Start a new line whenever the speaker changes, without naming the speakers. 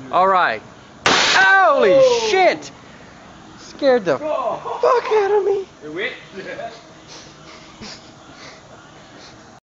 All right. Holy shit! Scared the fuck out of me.